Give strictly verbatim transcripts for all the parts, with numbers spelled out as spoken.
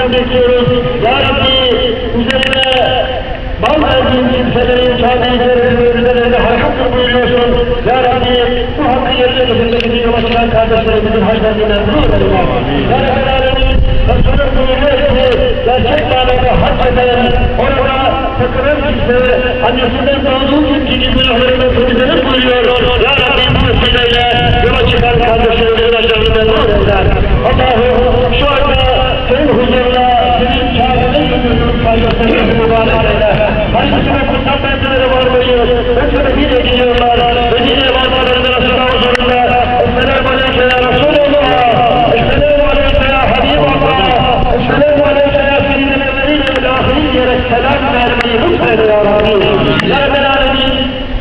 senden bekliyoruz. Ya Rabbi, üzerine mal verdiğin kimselerin kâdeyleri üzerinde hakkı buyuruyorsun. Ya Rabbi, bu hakkı yerine getirmek yola çıkan kardeşlerimizin haclarını memnun edelim. Ya Rabbi alemin, Resul'ün buyuruyor ki, gerçek manada hac eden, orada takılan kimse, annesinden doğduğu günkü gibi günahlarını temizlenip buyuruyor. Ya Rabbi, bu vesileyle yola çıkan kardeşlerimizin haclarını memnun eder. Allah'ım, şu anda senin huzuruna, senin kâdene götürdüğün kardeşlerimizi mübarek eyle. Hangisine kutsal bendelere varmayı, hepsine bir ediyorlar. Medine varmalarında Resulullah huzurunda. Esselamu aleyke ya Resulullah. Esselamu aleyke ya Habiballah. Esselamu aleyke ya Seyyidin evvelin ve ahirin diyerek selam vermeyi lütfen ya Rabbi. Ya Rabbel alemin,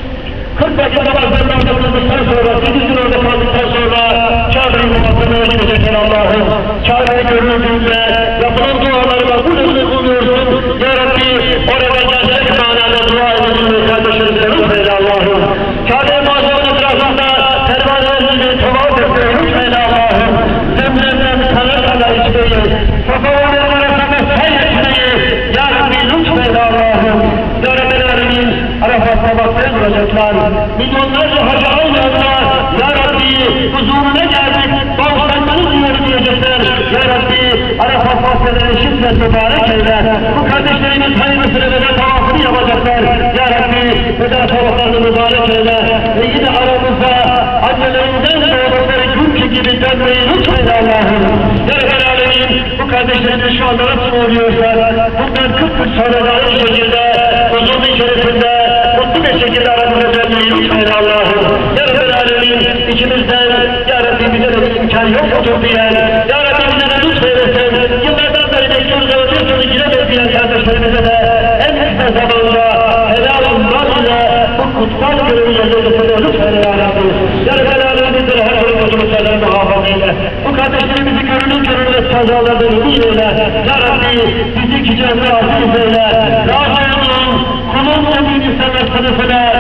kırk vakit namazlarından kıldıktan sonra, sekiz gün orada kaldıktan sonra Kâbe-i Muhammed'e gideceksin Allah'ım. Kâbe'yi görüldüğünde yapılan dualarına bu nefret buluyorsun. Ya Rabbi, orada gerçek manada dua edildiğini kardeşlerimizle lütfen Allah'ım. Kâbe-i Muhammed'in etrafında pervanelerini tavaf etmeyi lütfen Allah'ım. Zemzemden sana kadar içmeyi, Safaların arasında seyretmeyi, Ya Rabbi lütfen Allah'ım. Ya Rabbel alemin, Arafat'ta baktaya duracaklar. Milyonlarca hacı almayanlar, Ya Rabbi, huzuruna geldik, bağışlanmanı duyuyor diyecekler. Ya Rabbi, Arafat bahçeleri şimdiden mübarek eyle. Bu kardeşlerimiz hayırlısıyla veda tavafını yapacaklar. Ya Rabbi, veda tavaflarını mübarek eyle. Ve yine aramızda annelerinden doğdukları günkü gibi dönmeyi lütfen Allah'ım. Ya Rabbel alemin, bu kardeşlerimiz şu anda nasıl oluyorsa, bundan kırk gün sonra da aynı şekilde, huzurun içerisinde, mutlu bir şekilde aramıza dönmeyi lütfen Allah'ım. Ya Rabbel alemin, içimizden, Ya Rabbi bize de bir imkan yok mudur diyen, Ya Rabbi bize de lütfeylesin, yıllardan beri bekliyoruz ama bir türlü giremeyiz diyen kardeşlerimize de en kısa zamanda helal-ı ile bu kutsal görevi yerine getiriyor lütfen Ya Rabbi. Ya Rabbel alemin bizleri her türlü bozuluklardan muhafaza eyle. Bu kardeşlerimizi görünür görünmez kazalardan emin eyle. Ya Rabbi bizi iki cennet aziz eyle. Razı olun, kulun emin istemez sınıfına.